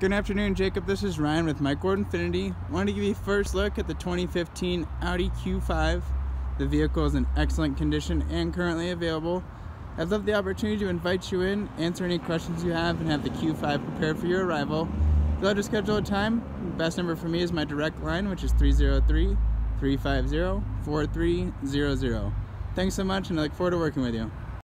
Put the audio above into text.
Good afternoon, Jacob. This is Ryan with Mike Ward Infinity. I wanted to give you a first look at the 2015 Audi Q5. The vehicle is in excellent condition and currently available. I'd love the opportunity to invite you in, answer any questions you have, and have the Q5 prepared for your arrival. If you'd like to schedule a time, the best number for me is my direct line, which is 303-350-4300. Thanks so much, and I look forward to working with you.